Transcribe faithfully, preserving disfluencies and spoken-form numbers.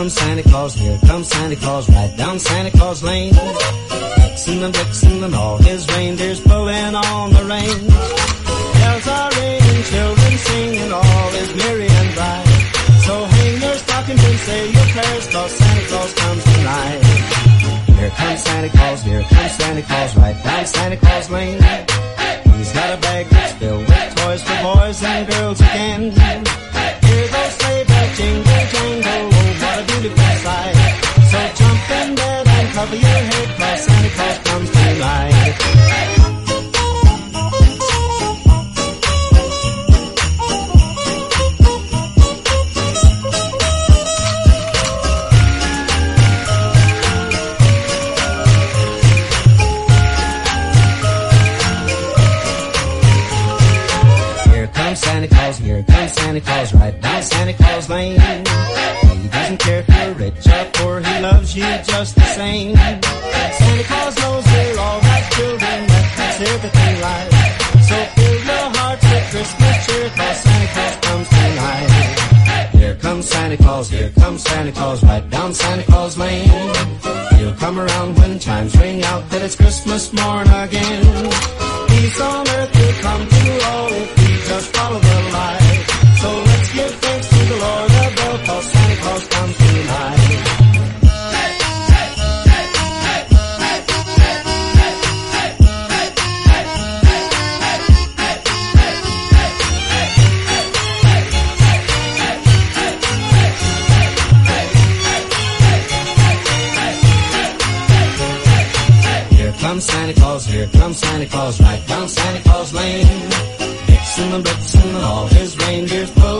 comes Santa Claus, here comes Santa Claus, right down Santa Claus Lane. Vixen and Blitzen and all his reindeers pulling on the reins. Bells are ringing, children singing, all is merry and bright. So hang your stockings and say your prayers, 'cause Santa Claus comes tonight. Here comes Santa Claus, here comes Santa Claus, right down Santa Claus Lane. He's got a bag that's filled with toys for boys and girls again. Hear those sleigh bells jingle, jangle, oh, what a beautiful sight. So jump in bed and cover your head, 'cause Santa Claus comes tonight. Santa Claus, here comes Santa Claus, right down Santa Claus Lane. He doesn't care if you're rich or poor, he loves you just the same. Santa Claus knows we're all right children, that makes everything right. So fill your hearts with Christmas cheer, 'cause Santa Claus comes tonight. Here comes Santa Claus, here comes Santa Claus, right down Santa Claus Lane. He'll come around when chimes ring out that it's Christmas morn again. Peace on earth will come to all if we just follow the light. So let's give thanks to the Lord above, 'cause Santa Claus comes tonight. Here comes Santa Claus, here comes Santa Claus, right down Santa Claus Lane. Vixen and Blitzen and all his reindeers pull